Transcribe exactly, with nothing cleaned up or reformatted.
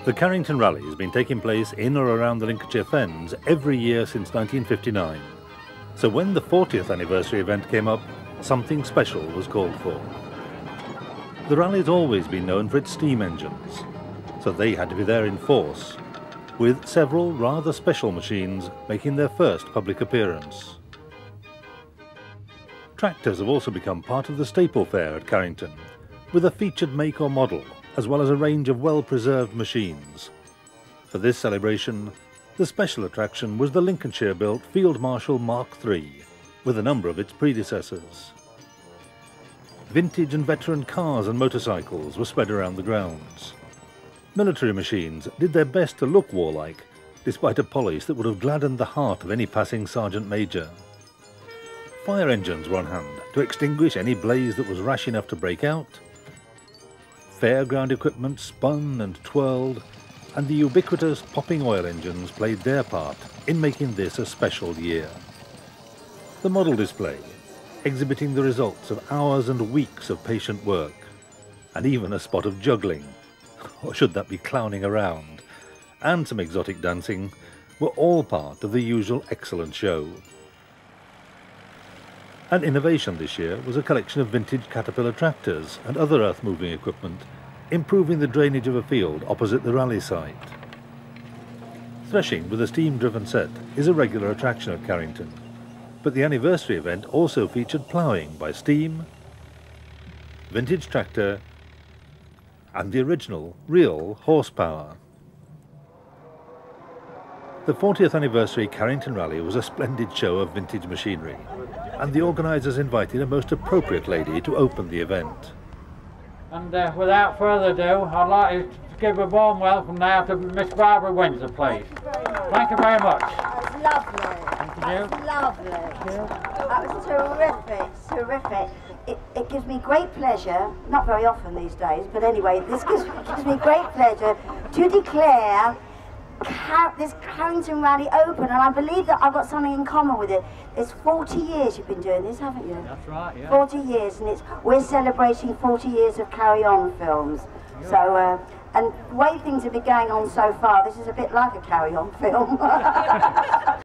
The Carrington Rally has been taking place in or around the Lincolnshire Fens every year since nineteen fifty-nine. So when the fortieth anniversary event came up, something special was called for. The rally's always been known for its steam engines, so they had to be there in force, with several rather special machines making their first public appearance. Tractors have also become part of the staple fare at Carrington, with a featured make or model, as well as a range of well-preserved machines. For this celebration, the special attraction was the Lincolnshire-built Field Marshal Mark three, with a number of its predecessors. Vintage and veteran cars and motorcycles were spread around the grounds. Military machines did their best to look warlike, despite a polish that would have gladdened the heart of any passing sergeant major. Fire engines were on hand to extinguish any blaze that was rash enough to break out. Fairground equipment spun and twirled, and the ubiquitous popping oil engines played their part in making this a special year. The model display, exhibiting the results of hours and weeks of patient work, and even a spot of juggling, or should that be clowning around, and some exotic dancing, were all part of the usual excellent show. An innovation this year was a collection of vintage Caterpillar tractors and other earth-moving equipment, improving the drainage of a field opposite the rally site. Threshing with a steam-driven set is a regular attraction at Carrington, but the anniversary event also featured ploughing by steam, vintage tractor, and the original, real horsepower. The fortieth anniversary Carrington Rally was a splendid show of vintage machinery, and the organisers invited a most appropriate lady to open the event. And uh, without further ado, I'd like to give a warm welcome now to Miss Barbara Windsor, please. Thank you very much. That was lovely. Thank you. That was lovely. That was terrific, terrific. It, it gives me great pleasure, not very often these days, but anyway, this gives, gives me great pleasure to declare Car this Carrington Rally open, and I believe that I've got something in common with it. It's forty years you've been doing this, haven't you? That's right, yeah. forty years, and it's we're celebrating forty years of Carry On films. Yeah. So, uh, and the way things have been going on so far, this is a bit like a Carry On film.